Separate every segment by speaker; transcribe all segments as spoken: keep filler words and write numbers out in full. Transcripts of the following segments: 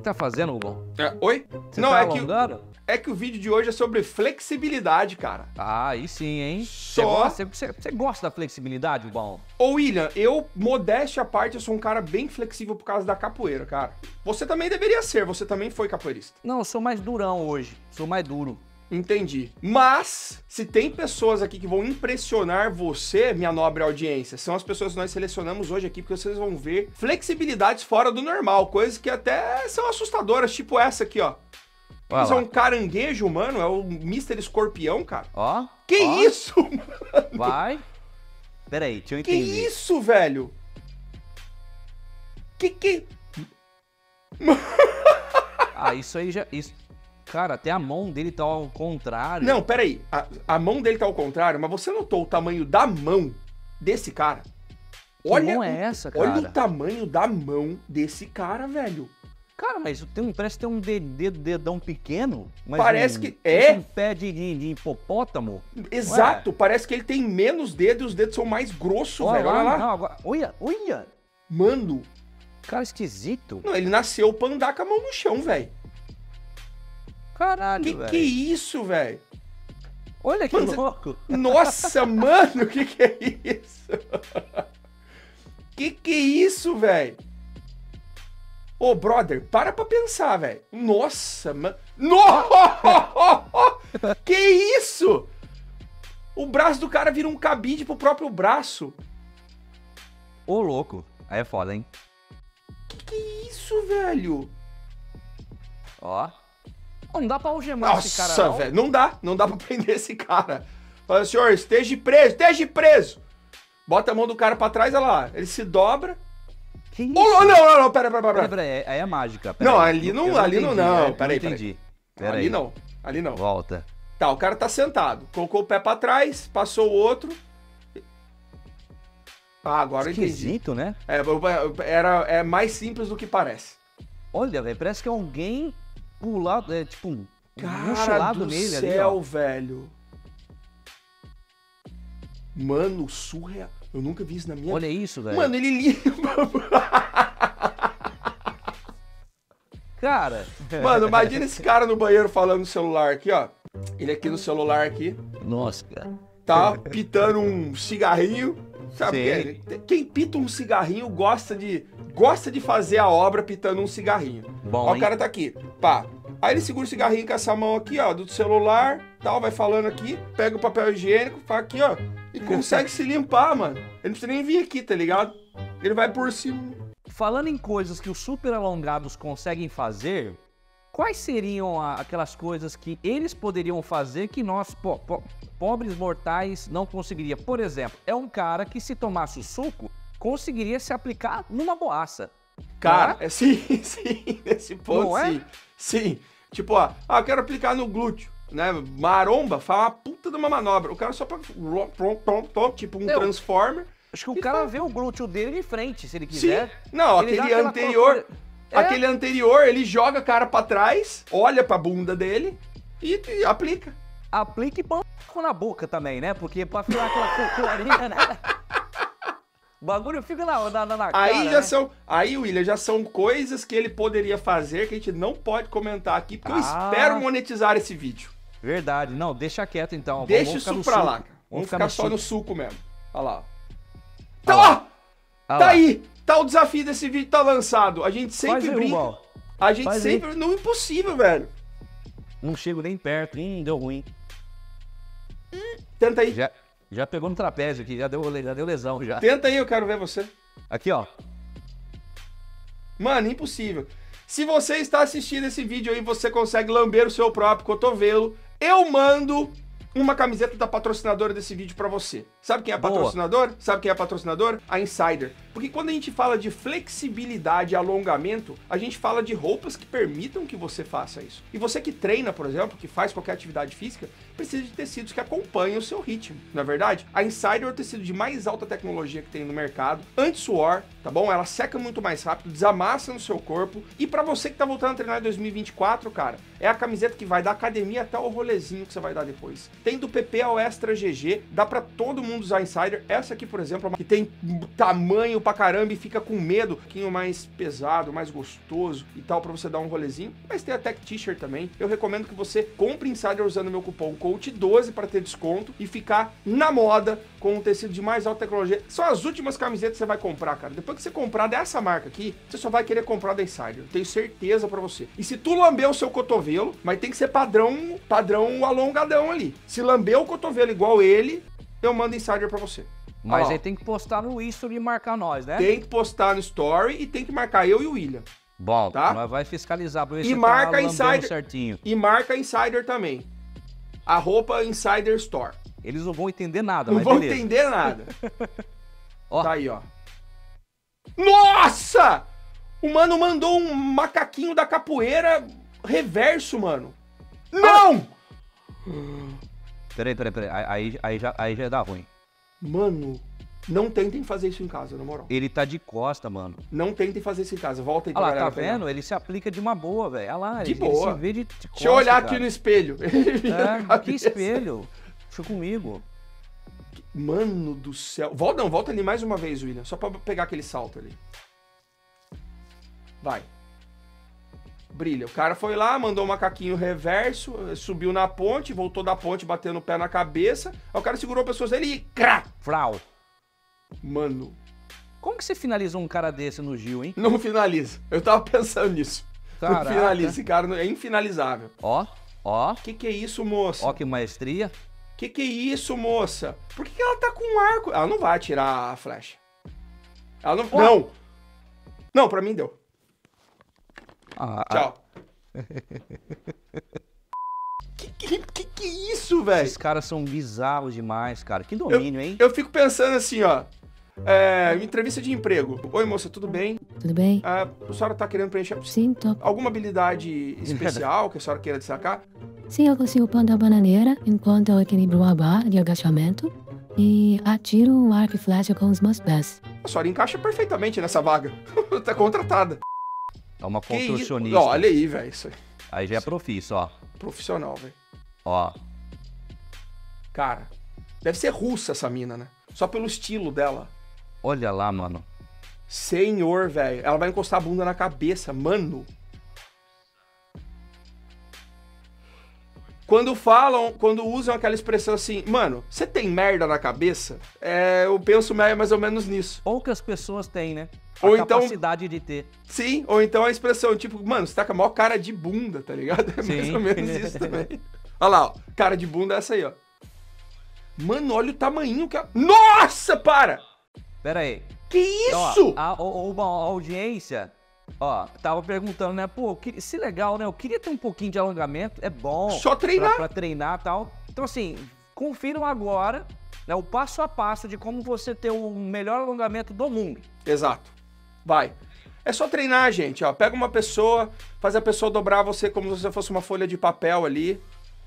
Speaker 1: tá fazendo, Hugo?
Speaker 2: É, oi?
Speaker 1: Você
Speaker 2: Não,
Speaker 1: tá
Speaker 2: é que,
Speaker 1: alongando?
Speaker 2: é que o vídeo de hoje é sobre flexibilidade, cara.
Speaker 1: Ah, aí sim, hein?
Speaker 2: Só-
Speaker 1: Você gosta, você, você gosta da flexibilidade, Bom?
Speaker 2: Ô, William, eu, modéstia à parte, eu sou um cara bem flexível por causa da capoeira, cara. Você também deveria ser, você também foi capoeirista.
Speaker 1: Não, eu sou mais durão hoje. Sou mais duro.
Speaker 2: Entendi. Mas, se tem pessoas aqui que vão impressionar você, minha nobre audiência, são as pessoas que nós selecionamos hoje aqui, porque vocês vão ver flexibilidades fora do normal, coisas que até são assustadoras, tipo essa aqui, ó.
Speaker 1: Olha
Speaker 2: Isso é
Speaker 1: lá.
Speaker 2: um caranguejo, mano, é o mister Escorpião, cara.
Speaker 1: Ó.
Speaker 2: Que
Speaker 1: ó,
Speaker 2: isso, mano?
Speaker 1: Vai. Pera aí, deixa eu
Speaker 2: Que
Speaker 1: entender.
Speaker 2: isso, velho? Que que...
Speaker 1: Ah, isso aí já... Isso... Cara, até a mão dele tá ao contrário.
Speaker 2: Não, peraí. A, a mão dele tá ao contrário, mas você notou o tamanho da mão desse cara?
Speaker 1: Que
Speaker 2: Olha,
Speaker 1: mão é essa, cara?
Speaker 2: olha o tamanho da mão desse cara, velho.
Speaker 1: Cara, mas tem um, parece ter um dedo, dedão pequeno. Mas
Speaker 2: Parece
Speaker 1: um,
Speaker 2: que-
Speaker 1: parece
Speaker 2: é.
Speaker 1: um pé de, de, de hipopótamo.
Speaker 2: Exato, parece que ele tem menos dedos e os dedos são mais grossos,
Speaker 1: Olha
Speaker 2: velho. Olha lá.
Speaker 1: Não, agora, olha, olha.
Speaker 2: Mano,
Speaker 1: Cara esquisito.
Speaker 2: não, ele nasceu pra andar com a mão no chão, velho.
Speaker 1: Caralho,
Speaker 2: Que
Speaker 1: velho.
Speaker 2: que é isso, velho?
Speaker 1: Olha que
Speaker 2: Mano, você-
Speaker 1: louco.
Speaker 2: Nossa, mano, que que é isso? Que que é isso, velho? Ô, brother, para pra pensar, velho. Nossa, mano. Nossa! Que isso? O braço do cara vira um cabide pro próprio braço.
Speaker 1: Ô, louco. Aí é foda, hein?
Speaker 2: Que que é isso, velho?
Speaker 1: Ó. Ó, não dá pra algemar esse cara,
Speaker 2: Nossa,
Speaker 1: não.
Speaker 2: velho. Não dá. Não dá pra prender esse cara. Fala, senhor, esteja preso, esteja preso. Bota a mão do cara pra trás, olha lá. Ele se dobra.
Speaker 1: Que isso?
Speaker 2: Ô, não, não, não, pera, pera, pera.
Speaker 1: Peraí, peraí, aí é mágica. Pera
Speaker 2: Não,
Speaker 1: aí.
Speaker 2: ali não-
Speaker 1: Eu
Speaker 2: ali não,
Speaker 1: entendi,
Speaker 2: não,
Speaker 1: é,
Speaker 2: peraí,
Speaker 1: eu entendi. Pera
Speaker 2: Ali
Speaker 1: aí.
Speaker 2: não, ali não.
Speaker 1: Volta.
Speaker 2: Tá, o cara tá sentado. Colocou o pé pra trás, passou o outro. Ah, agora eu entendi.
Speaker 1: Esquisito, né?
Speaker 2: É, era, é mais simples do que parece.
Speaker 1: Olha, velho, parece que alguém pulado, é tipo, um
Speaker 2: Cara
Speaker 1: mochilado
Speaker 2: do
Speaker 1: nele
Speaker 2: céu,
Speaker 1: ali, ó.
Speaker 2: velho. Mano, surreal. Eu nunca vi isso na minha
Speaker 1: Olha isso, velho.
Speaker 2: Mano, ele limpa.
Speaker 1: Cara.
Speaker 2: Mano, imagina esse cara no banheiro falando no celular aqui, ó. Ele aqui no celular aqui,
Speaker 1: Nossa, cara.
Speaker 2: tá pitando um cigarrinho. Sabe
Speaker 1: Sim.
Speaker 2: quem? Quem pita um cigarrinho gosta de gosta de fazer a obra pitando um cigarrinho.
Speaker 1: Bom,
Speaker 2: Ó, o
Speaker 1: hein?
Speaker 2: cara tá aqui, pá. Aí ele segura o cigarrinho com essa mão aqui, ó, do celular, tal, vai falando aqui, pega o papel higiênico, faz aqui, ó, e consegue se limpar, mano. Ele não precisa nem vir aqui, tá ligado? Ele vai por cima.
Speaker 1: Falando em coisas que os super alongados conseguem fazer, quais seriam a- aquelas coisas que eles poderiam fazer que nós, po- po- pobres mortais, não conseguiria? Por exemplo, é um cara que se tomasse o suco, conseguiria se aplicar numa boaça.
Speaker 2: Cara,
Speaker 1: Não é?
Speaker 2: é sim, sim, nesse ponto,
Speaker 1: Não é?
Speaker 2: sim. Sim. Tipo, ó, ah, eu quero aplicar no glúteo, né? Maromba, faz uma puta de uma manobra. O cara só pra... Tipo um
Speaker 1: Eu-
Speaker 2: Transformer.
Speaker 1: Acho que o
Speaker 2: E
Speaker 1: cara
Speaker 2: faz.
Speaker 1: vê o glúteo dele de frente, se ele
Speaker 2: Sim.
Speaker 1: quiser.
Speaker 2: Não,
Speaker 1: Ele dá
Speaker 2: aquele
Speaker 1: aquela
Speaker 2: anterior...
Speaker 1: procura- É.
Speaker 2: Aquele anterior, ele joga a cara pra trás, olha pra bunda dele e, e aplica.
Speaker 1: Aplique pão na boca também, né? Porque pra ficar aquela clorinha, né? O bagulho fica na, na, na cara,
Speaker 2: Aí já
Speaker 1: né?
Speaker 2: são... Aí, William, já são coisas que ele poderia fazer que a gente não pode comentar aqui, porque eu
Speaker 1: Ah.
Speaker 2: espero monetizar esse vídeo.
Speaker 1: Verdade. Não, deixa quieto então.
Speaker 2: Deixa
Speaker 1: Vamos ficar
Speaker 2: isso
Speaker 1: no
Speaker 2: pra
Speaker 1: suco.
Speaker 2: lá, cara. Vamos ficar
Speaker 1: no
Speaker 2: só
Speaker 1: suco.
Speaker 2: no suco mesmo. Olha lá.
Speaker 1: Olha
Speaker 2: Tá,
Speaker 1: lá.
Speaker 2: ó,
Speaker 1: Ah
Speaker 2: tá
Speaker 1: lá.
Speaker 2: aí. Tá o desafio desse vídeo, tá lançado. A gente sempre
Speaker 1: Faz aí,
Speaker 2: brinca.
Speaker 1: Rubão.
Speaker 2: A gente
Speaker 1: Faz aí.
Speaker 2: sempre... Não é impossível, velho.
Speaker 1: Não chego nem perto. Hum, deu ruim.
Speaker 2: Tenta aí.
Speaker 1: Já, já pegou no trapézio aqui, já deu, já deu lesão já.
Speaker 2: Tenta aí, eu quero ver você.
Speaker 1: Aqui, ó.
Speaker 2: Mano, impossível. Se você está assistindo esse vídeo aí, você consegue lamber o seu próprio cotovelo, eu mando uma camiseta da patrocinadora desse vídeo pra você. Sabe quem é a
Speaker 1: Boa.
Speaker 2: patrocinadora? Sabe quem é a patrocinadora? A Insider. Porque quando a gente fala de flexibilidade e alongamento, a gente fala de roupas que permitam que você faça isso. E você que treina, por exemplo, que faz qualquer atividade física, precisa de tecidos que acompanhem o seu ritmo, não é verdade? A Insider é o tecido de mais alta tecnologia que tem no mercado, anti-suor, tá bom? Ela seca muito mais rápido, desamassa no seu corpo. E pra você que tá voltando a treinar em dois mil e vinte e quatro, cara, é a camiseta que vai da academia até o rolezinho que você vai dar depois. Tem do P P ao Extra G G, dá pra todo mundo usar Insider. Essa aqui, por exemplo, é uma que tem tamanho pra caramba e fica com medo, um pouquinho mais pesado, mais gostoso e tal, pra você dar um rolezinho. Mas tem a Tech T-shirt também. Eu recomendo que você compre Insider usando meu cupom coach doze para ter desconto e ficar na moda com um tecido de mais alta tecnologia. São as últimas camisetas que você vai comprar, cara. Depois que você comprar dessa marca aqui, você só vai querer comprar da Insider. Eu tenho certeza pra você. E se tu lamber o seu cotovelo, mas tem que ser padrão, padrão alongadão ali. Se lamber o cotovelo igual ele, eu mando Insider pra você.
Speaker 1: Mas
Speaker 2: Ó,
Speaker 1: aí tem que postar no History e marcar nós, né?
Speaker 2: tem que postar no Story e tem que marcar eu e o William.
Speaker 1: Bom,
Speaker 2: Tá?
Speaker 1: nós vai fiscalizar pra ver
Speaker 2: E
Speaker 1: se
Speaker 2: marca
Speaker 1: tá lambendo
Speaker 2: Insider-
Speaker 1: certinho.
Speaker 2: E marca Insider também. A roupa Insider Store.
Speaker 1: Eles não vão entender nada,
Speaker 2: Não
Speaker 1: mas
Speaker 2: vão
Speaker 1: beleza.
Speaker 2: entender nada.
Speaker 1: Ó.
Speaker 2: Tá aí, ó. Nossa! O mano mandou um macaquinho da capoeira reverso, mano. Não!
Speaker 1: Peraí, peraí, peraí. Aí, aí, aí já, aí já dá ruim.
Speaker 2: Mano, não tentem fazer isso em casa, na moral.
Speaker 1: Ele tá de costa, mano.
Speaker 2: Não tentem fazer isso em casa. Volta aí pra
Speaker 1: Olha lá,
Speaker 2: galera
Speaker 1: tá
Speaker 2: pegar.
Speaker 1: vendo? Ele se aplica de uma boa, velho. Olha lá,
Speaker 2: De
Speaker 1: ele,
Speaker 2: boa.
Speaker 1: ele se vê de, de costa,
Speaker 2: Deixa eu olhar aqui
Speaker 1: cara.
Speaker 2: no espelho. Ele vira a
Speaker 1: É, que
Speaker 2: cabeça.
Speaker 1: espelho. Deixa comigo.
Speaker 2: Mano do céu. Volta, não, volta ali mais uma vez, William. Só pra pegar aquele salto ali. Vai. Brilha. O cara foi lá, mandou um macaquinho reverso, subiu na ponte, voltou da ponte, batendo o pé na cabeça. Aí o cara segurou a pessoa dele e crá!
Speaker 1: Frau.
Speaker 2: Mano,
Speaker 1: Como que você finaliza um cara desse no Gil, hein?
Speaker 2: não finaliza. Eu tava pensando nisso.
Speaker 1: Caraca.
Speaker 2: Não finaliza. Esse cara não- é infinalizável.
Speaker 1: Ó, ó.
Speaker 2: Que que é isso, moça?
Speaker 1: Ó que maestria.
Speaker 2: Que que é isso, moça? Por que, que ela tá com um arco? Ela não vai atirar a flecha. Ela não...
Speaker 1: Ó.
Speaker 2: Não! Não, pra mim deu.
Speaker 1: Ah,
Speaker 2: Tchau. que, que, que que é isso,
Speaker 1: ah,
Speaker 2: velho?
Speaker 1: esses caras são bizarros demais, cara. Que domínio, hein?
Speaker 2: Eu fico pensando assim, ó. É, entrevista de emprego. Oi, moça, tudo bem?
Speaker 3: Tudo bem?
Speaker 2: Ah, a senhora tá querendo preencher
Speaker 3: Sim, tô.
Speaker 2: alguma habilidade especial que a senhora queira destacar?
Speaker 3: Sim, eu consigo plantar bananeira enquanto eu equilibro a barra de agachamento e atiro um arco e flecha com os meus pés.
Speaker 2: A senhora encaixa perfeitamente nessa vaga. Tá contratada.
Speaker 1: É uma
Speaker 2: Que isso?
Speaker 1: construcionista.
Speaker 2: Ó, olha aí, velho. Isso aí.
Speaker 1: Aí já é profício, ó.
Speaker 2: Profissional, velho.
Speaker 1: Ó.
Speaker 2: Cara, deve ser russa essa mina, né? Só pelo estilo dela.
Speaker 1: Olha lá, mano.
Speaker 2: Senhor, velho. Ela vai encostar a bunda na cabeça, mano. Quando falam, quando usam aquela expressão assim, mano, você tem merda na cabeça? É, eu penso mais ou menos nisso.
Speaker 1: Poucas pessoas têm, né? A
Speaker 2: Ou então-
Speaker 1: capacidade de ter.
Speaker 2: Sim, ou então a expressão, tipo, mano, você tá com a maior cara de bunda, tá ligado? É mais
Speaker 1: Sim.
Speaker 2: ou menos isso também. Olha lá, ó. Cara de bunda é essa aí, ó. Mano, olha o tamanho que a... Nossa, para!
Speaker 1: Pera aí.
Speaker 2: Que isso?
Speaker 1: Ó, a, o- uma audiência, ó, tava perguntando, né? Pô, que- se legal, né? Eu queria ter um pouquinho de alongamento, é bom.
Speaker 2: Só treinar.
Speaker 1: Pra, pra treinar e tal. Então, assim, confiram agora, né, o passo a passo de como você ter o melhor alongamento do mundo.
Speaker 2: Exato. Vai. É só treinar, gente, ó. Pega uma pessoa, faz a pessoa dobrar você como se você fosse uma folha de papel ali.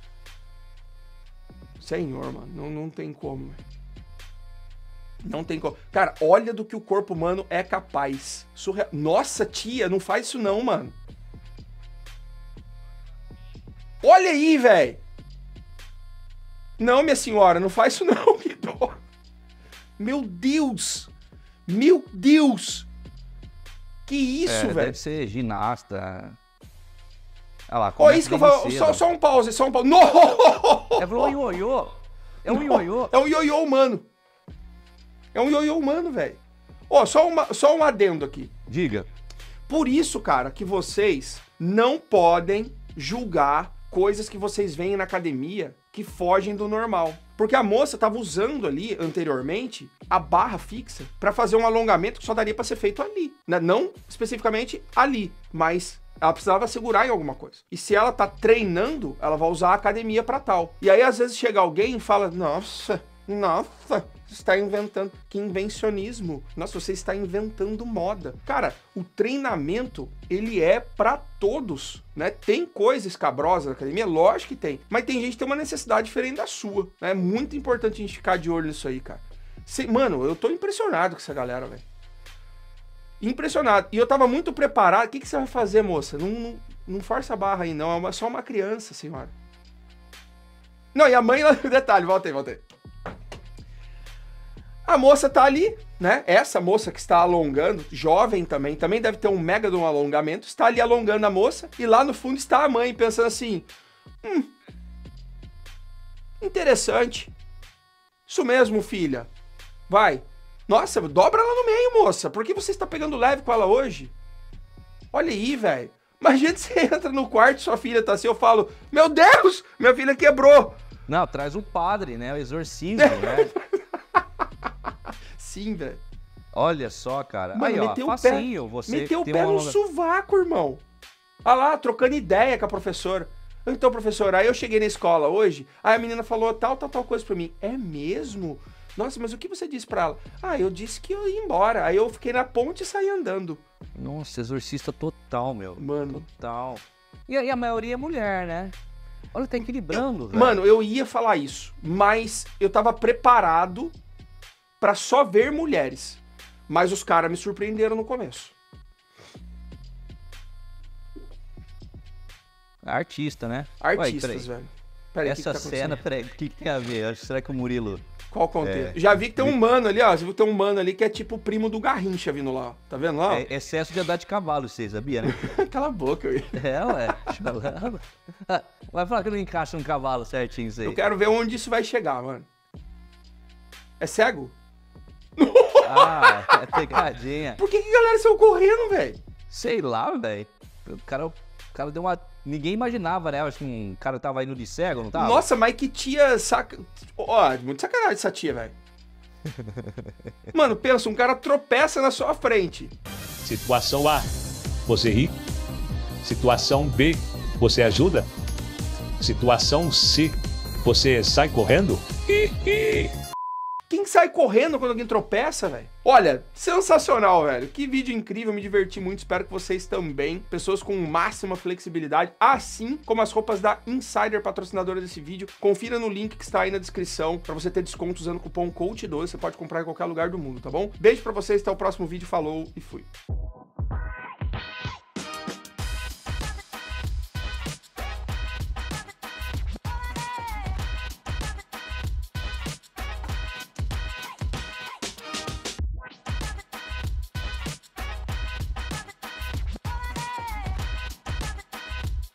Speaker 2: Senhor, mano, não, não tem como, velho. Não tem como. Cara, olha do que o corpo humano é capaz. Surreal. Nossa, tia, não faz isso não, mano. Olha aí, velho. Não, minha senhora, não faz isso não. Que dó. Meu Deus. Meu Deus. Que isso,
Speaker 1: É,
Speaker 2: velho.
Speaker 1: deve ser ginasta. Olha lá,
Speaker 2: Ó,
Speaker 1: começa
Speaker 2: isso que eu
Speaker 1: bem
Speaker 2: falo.
Speaker 1: cedo.
Speaker 2: Só, só um pause, só um pause. No!
Speaker 1: É um ioiô. É um ioiô.
Speaker 2: É um ioiô humano. É um ioiô humano, velho. Ó, só, uma, só um adendo aqui.
Speaker 1: Diga.
Speaker 2: Por isso, cara, que vocês não podem julgar coisas que vocês veem na academia que fogem do normal. Porque a moça tava usando ali, anteriormente, a barra fixa pra fazer um alongamento que só daria pra ser feito ali. Né? Não especificamente ali, mas ela precisava segurar em alguma coisa. E se ela tá treinando, ela vai usar a academia pra tal. E aí, às vezes, chega alguém e fala, nossa, nossa, você está inventando. Que invencionismo. Nossa, você está inventando moda. Cara, o treinamento, ele é pra todos, né? Tem coisa escabrosa na academia? Lógico que tem. Mas tem gente que tem uma necessidade diferente da sua. Né? É muito importante a gente ficar de olho nisso aí, cara. Cê, mano, eu tô impressionado com essa galera, velho. Impressionado. E eu tava muito preparado. O que, que você vai fazer, moça? Não, não, não força a barra aí, não. É uma, só uma criança, senhora. Não, e a mãe... Detalhe, volta aí, volta aí. A moça tá ali, né? Essa moça que está alongando, jovem também, também deve ter um mega de um alongamento, está ali alongando a moça, e lá no fundo está a mãe pensando assim, hum, interessante. Isso mesmo, filha. Vai. Nossa, dobra ela no meio, moça. Por que você está pegando leve com ela hoje? Olha aí, velho. Imagina que você entra no quarto e sua filha tá assim, eu falo, meu Deus, minha filha quebrou.
Speaker 1: Não, traz o padre, né? O exorcismo, né?
Speaker 2: Sim, velho.
Speaker 1: Olha só, cara.
Speaker 2: Mano,
Speaker 1: aí, ó,
Speaker 2: meteu
Speaker 1: facinho.
Speaker 2: o pé,
Speaker 1: Você
Speaker 2: meteu o
Speaker 1: tem
Speaker 2: pé
Speaker 1: uma
Speaker 2: no
Speaker 1: longa...
Speaker 2: sovaco, irmão. Olha lá, trocando ideia com a professora. Então, professora, aí eu cheguei na escola hoje, aí a menina falou tal, tal, tal coisa pra mim. É mesmo? Nossa, mas o que você disse pra ela? Ah, eu disse que eu ia embora. Aí eu fiquei na ponte e saí andando.
Speaker 1: Nossa, exorcista total, meu.
Speaker 2: Mano.
Speaker 1: Total. E, e a maioria é mulher, né? Olha, tá equilibrando,
Speaker 2: eu,
Speaker 1: velho.
Speaker 2: Mano, eu ia falar isso, mas eu tava preparado pra só ver mulheres. Mas os caras me surpreenderam no começo.
Speaker 1: Artista, né?
Speaker 2: Artistas,
Speaker 1: Ué,
Speaker 2: velho. Peraí,
Speaker 1: essa
Speaker 2: que que tá
Speaker 1: cena, peraí, o que, que tem a ver? Será que o Murilo...
Speaker 2: Qual o contexto?
Speaker 1: É.
Speaker 2: Já vi que tem um mano ali, ó. Você viu que tem um mano ali que é tipo o primo do Garrincha vindo lá, ó. Tá vendo lá? Ó?
Speaker 1: É excesso de andar de cavalo, você sabia, né?
Speaker 2: Cala a boca, eu.
Speaker 1: É, ué. Chalala. Vai falar que não encaixa um cavalo certinho isso aí.
Speaker 2: Eu quero ver onde isso vai chegar, mano. É cego?
Speaker 1: Ah, é pegadinha.
Speaker 2: Por que que a galera saiu correndo, velho?
Speaker 1: Sei lá, velho. O cara, o cara deu uma... Ninguém imaginava, né? Acho que um cara tava indo de cego, não tava?
Speaker 2: Nossa, mas que tia saca... Ó, muito sacanagem essa tia, velho. Mano, pensa, um cara tropeça na sua frente.
Speaker 4: Situação A, você ri. Situação B, você ajuda. Situação C, você sai correndo.
Speaker 2: Quem sai correndo quando alguém tropeça, velho? Olha, sensacional, velho. Que vídeo incrível, me diverti muito. Espero que vocês também. Pessoas com máxima flexibilidade, assim como as roupas da Insider, patrocinadora desse vídeo. Confira no link que está aí na descrição para você ter desconto usando o cupom coach doze. Você pode comprar em qualquer lugar do mundo, tá bom? Beijo pra vocês, até o próximo vídeo. Falou e fui.